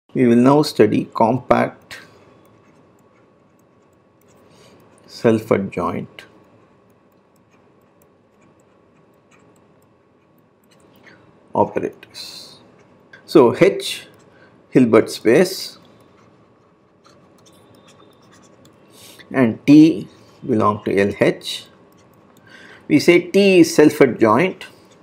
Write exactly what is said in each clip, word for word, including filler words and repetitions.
We will now study compact self-adjoint operators. So H Hilbert space and T belong to L H. We say T is self-adjoint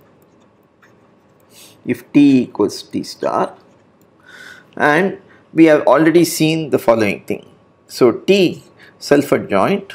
if T equals T star, and we have already seen the following thing. So T self-adjoint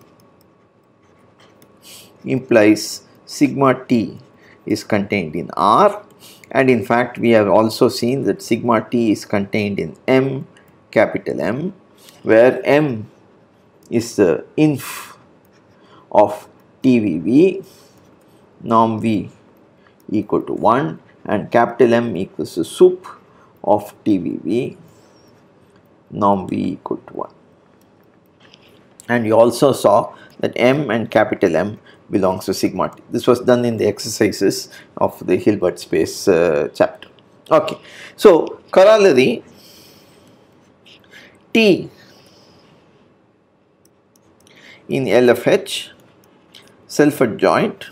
implies sigma T is contained in R, and in fact we have also seen that sigma T is contained in M, capital M, where M is the inf of T V V, norm V equal to one, and capital M equals the sup of T V V, norm V equal to one. And you also saw that M and capital M belongs to sigma T. This was done in the exercises of the Hilbert space uh, chapter. Okay, so corollary, T in L of H self-adjoint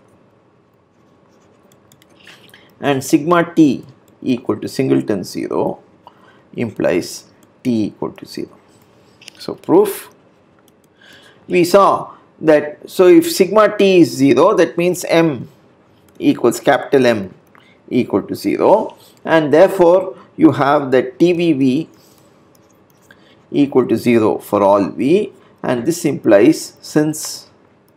and sigma T equal to singleton zero implies T equal to zero. So proof, we saw that, so if sigma T is zero, that means M equals capital M equal to zero, and therefore you have that T V V equal to zero for all V, and this implies, since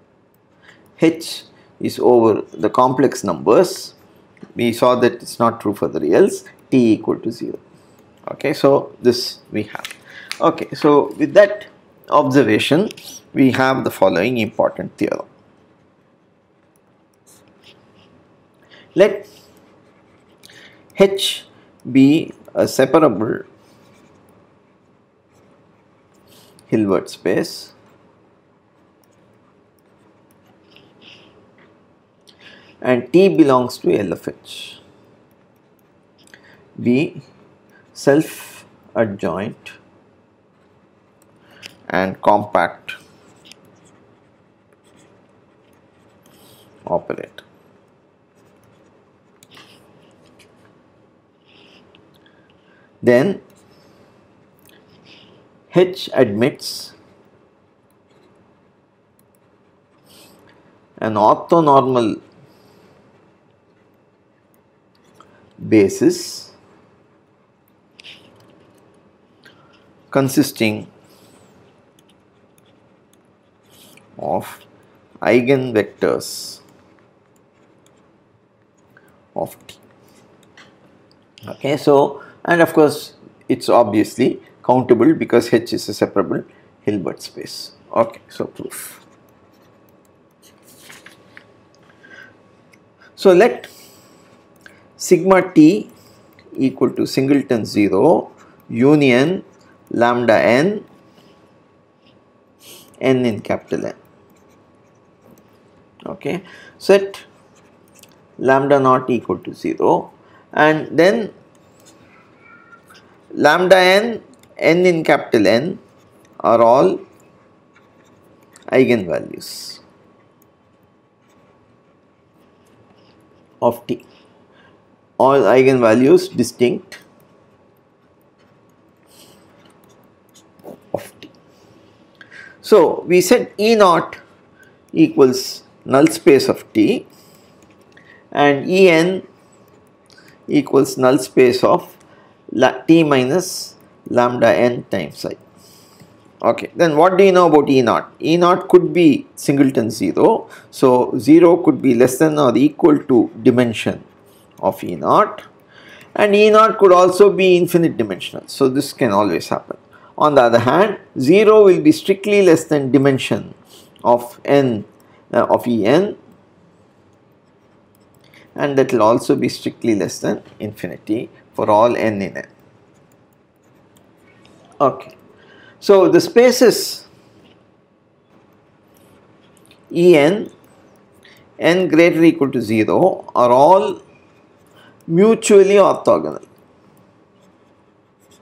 H is over the complex numbers, we saw that it's not true for the reals, T equal to zero. Okay, so this we have. Okay, so with that observation, we have the following important theorem. Let H be a separable Hilbert space and T belongs to L of H. Be self-adjoint and compact operator. Then H admits an orthonormal basis consisting of eigenvectors of T. Okay, so, and of course it's obviously countable because H is a separable Hilbert space. Okay, so proof. So let sigma T equal to singleton zero union lambda n, n in capital N. Okay, set lambda naught equal to zero, and then lambda n, n in capital N are all eigenvalues of T, all eigenvalues distinct of T. So we said E naught equals null space of T and E n equals null space of T minus lambda n times I. Okay, then what do you know about E naught? E naught could be singleton zero, so zero could be less than or equal to dimension of E naught, and E naught could also be infinite dimensional, so this can always happen. On the other hand, zero will be strictly less than dimension of n uh, of E n, and that will also be strictly less than infinity for all n in N. Okay, so the spaces E n, n greater or equal to zero are all mutually orthogonal.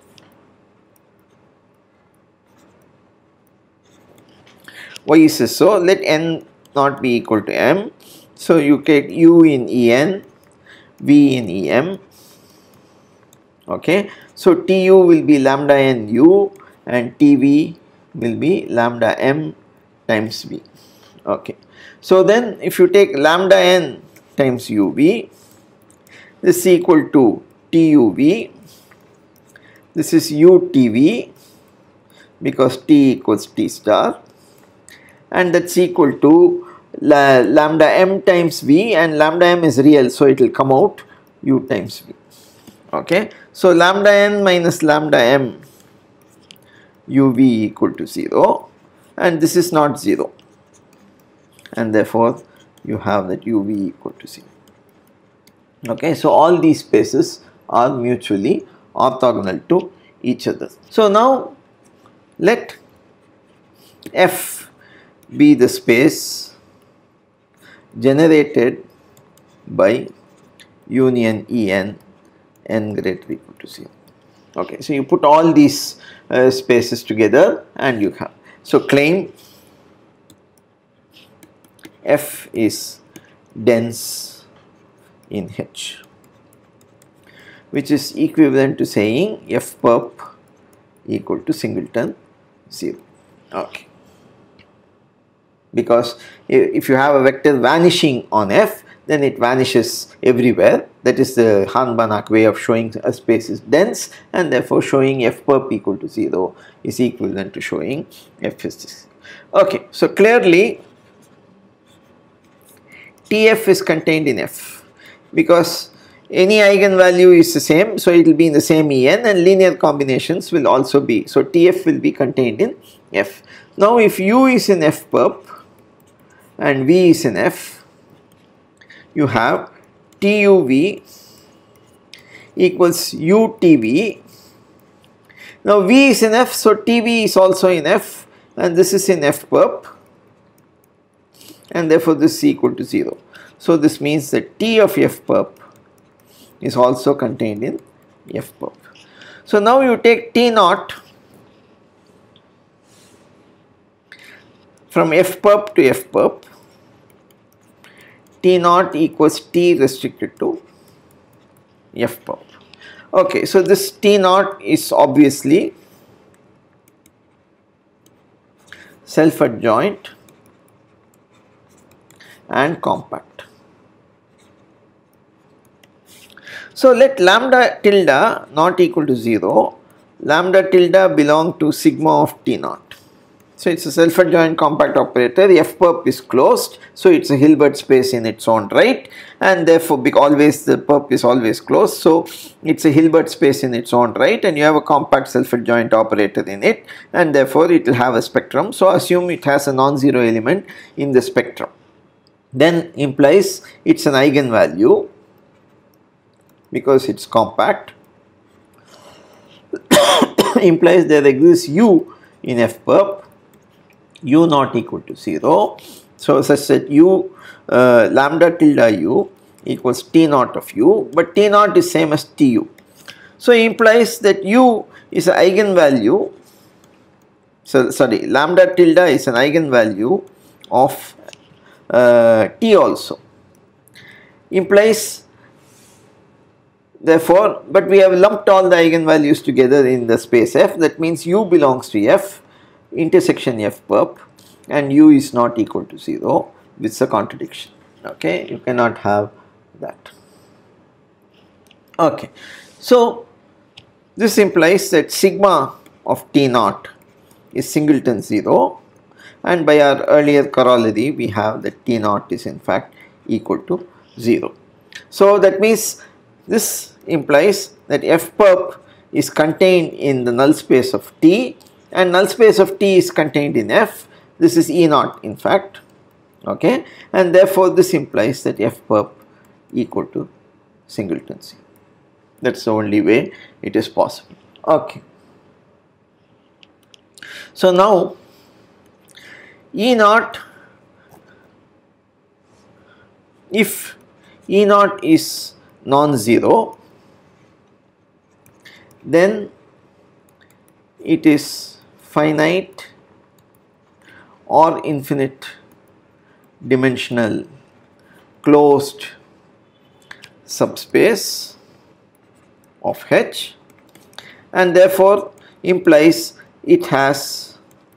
Why is this so? Let n not be equal to m. So you get u in En, v in Em. Okay. So Tu will be lambda n u and Tv will be lambda m times v. Okay. So then if you take lambda n times uv, this is equal to tuv, this is utv because t equals t star, and that's equal to la, lambda m times v, and lambda m is real, so it will come out u times v. Okay. So lambda n minus lambda m uv equal to zero, and this is not zero, and therefore you have that uv equal to zero. Okay. So all these spaces are mutually orthogonal to each other. So now let F be the space generated by union En n greater or equal to zero. Okay. So you put all these uh, spaces together and you have. So claim F is dense in H, which is equivalent to saying F perp equal to singleton zero. Okay. Because if you have a vector vanishing on F, then it vanishes everywhere. That is the Hahn-Banach way of showing a space is dense, and therefore showing F perp equal to zero is equivalent to showing F is this. Okay. So clearly T F is contained in F because any eigenvalue is the same, so it will be in the same En, and linear combinations will also be. So T F will be contained in F. Now if U is in F perp and V is in F, you have T U V equals U T V. Now V is in F, so T V is also in F, and this is in F perp, and therefore this is equal to zero. So this means that T of F perp is also contained in F perp. So now you take T naught from F perp to F perp. T naught equals T restricted to F perp. Okay, so this T naught is obviously self-adjoint and compact. So let lambda tilde not equal to zero, lambda tilde belong to sigma of T naught. So it's a self-adjoint compact operator. The F perp is closed, so it's a Hilbert space in its own right, and therefore always the perp is always closed, so it's a Hilbert space in its own right, and you have a compact self-adjoint operator in it, and therefore it will have a spectrum. So assume it has a non-zero element in the spectrum, then implies it's an eigenvalue because it's compact. Implies there exists U in F perp, U not equal to zero. So such that U uh, lambda tilde U equals T naught of U, but T naught is same as T U. So implies that U is an eigenvalue. So sorry, lambda tilde is an eigenvalue of uh, T also. Implies therefore, but we have lumped all the eigenvalues together in the space F. That means U belongs to F intersection F perp, and U is not equal to zero, which is a contradiction. Okay, you cannot have that. Okay, so this implies that sigma of T naught is singleton zero, and by our earlier corollary we have that T naught is in fact equal to zero. So that means this implies that F perp is contained in the null space of T, and null space of T is contained in F. This is E naught in fact. Okay, and therefore this implies that F perp equal to singleton zero. That's the only way it is possible. Okay. So now E naught, if E naught is non-zero, then it is finite or infinite dimensional closed subspace of H, and therefore implies it has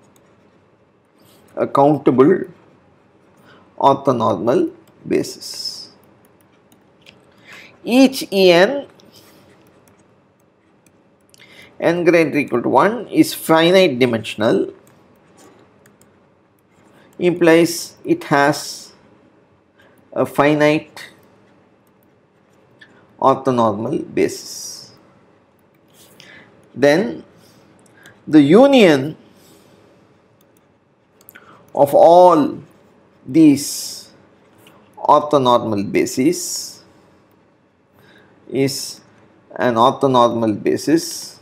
a countable orthonormal basis. Each En n greater or equal to one is finite dimensional, implies it has a finite orthonormal basis. Then the union of all these orthonormal bases is an orthonormal basis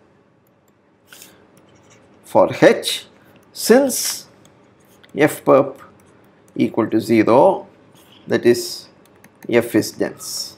for H, since F perp equal to zero, that is F is dense.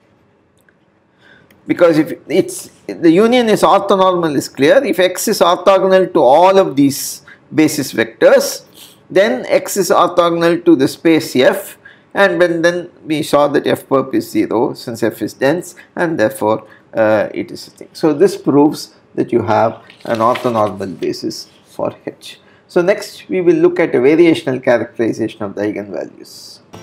Because if it's the union is orthonormal is clear, if X is orthogonal to all of these basis vectors, then X is orthogonal to the space F, and then, then we saw that F perp is zero since F is dense, and therefore uh, it is a thing. So this proves that you have an orthonormal basis for H. So next we will look at a variational characterization of the eigenvalues.